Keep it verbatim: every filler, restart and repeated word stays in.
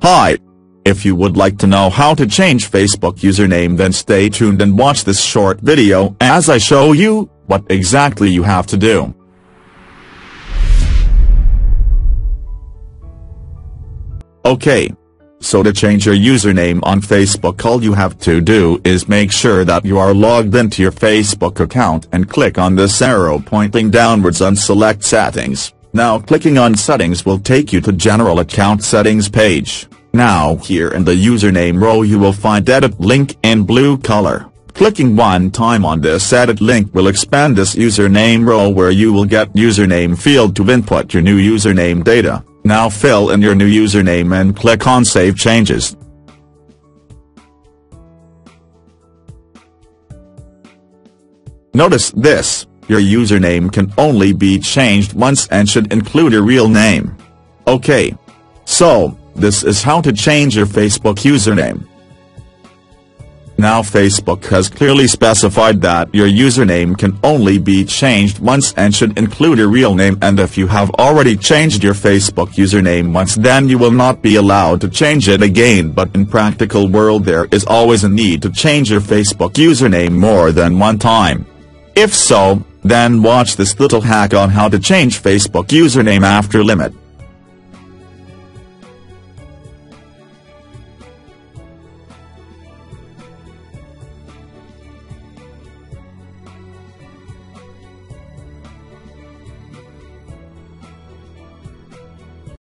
Hi! If you would like to know how to change Facebook username, then stay tuned and watch this short video as I show you what exactly you have to do. Okay. So to change your username on Facebook, all you have to do is make sure that you are logged into your Facebook account and click on this arrow pointing downwards and select Settings. Now clicking on Settings will take you to General Account Settings page. Now here in the username row you will find Edit Link in blue color. Clicking one time on this edit link will expand this username row where you will get username field to input your new username data. Now fill in your new username and click on Save Changes. Notice this, your username can only be changed once and should include your real name. Okay. So, this is how to change your Facebook username. Now Facebook has clearly specified that your username can only be changed once and should include your real name, and if you have already changed your Facebook username once, then you will not be allowed to change it again. But in practical world there is always a need to change your Facebook username more than one time. If so, then watch this little hack on how to change Facebook username after limit.